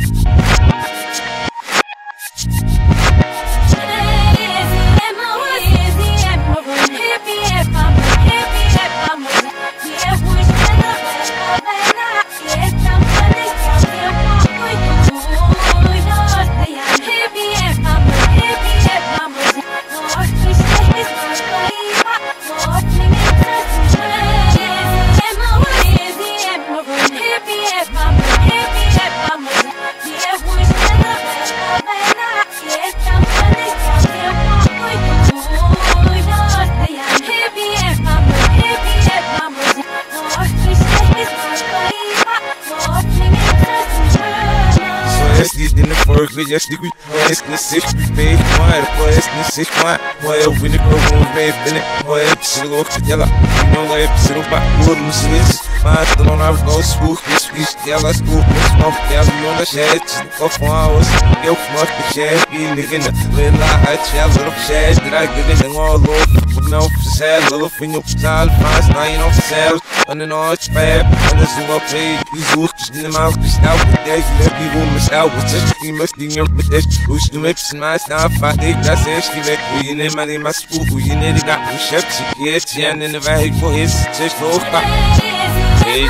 In the fork, we just think we it's the six baby, why the boy is the six why the winner go home, baby, in it, why it's the look to yellow, you know, like it's the back, wooden switch, my still on our go school, this yellow school, this smoke, yeah, we on the shed, go for hours, yo, fuck the shed, be nigga, little I tell little shed, that I get in all over, with no sad little finger, child, fast, now you know, sales, and then all it's fab, and this is what paid, these wolves in the mouth, this out with that, you let me woman out with this. You must be your bitch. Who's the lips and my style? Fight it, that's it. We in my name, my school. We in it, got the chef. She and in the vehicle, his just no stop. Hey.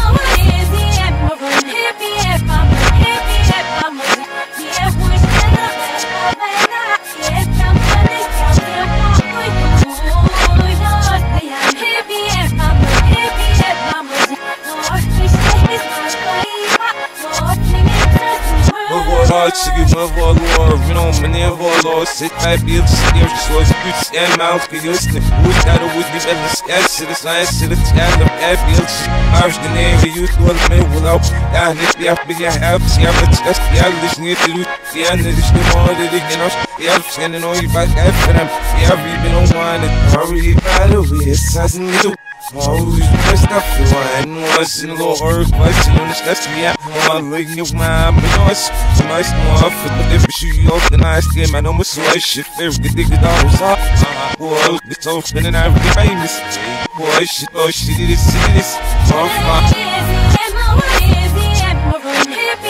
My valor, you know, my valor, sit by bills, scared, so it's good, and mouth, get listening. Who's that with the better sketch, to the science, to the child of bills. Ours the name, the youth, one man without that, if they have big helps, yeah, but just the other near to the end of the more that they can, yeah, sending all you back after them. Yeah, we've been on one, and hurry, by the way, it's something new. Always best up for one was in the Lord, question on the steps me out. I'm looking at my noise. So nice more for the different shoe off the nice game. I know my soy shit, favorite dig it all was up. Boy, it's all spinning out the famous. Boy, shit, oh shit, it is. Off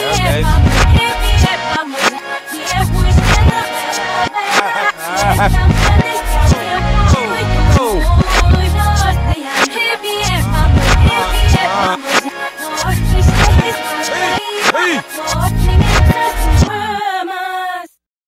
my.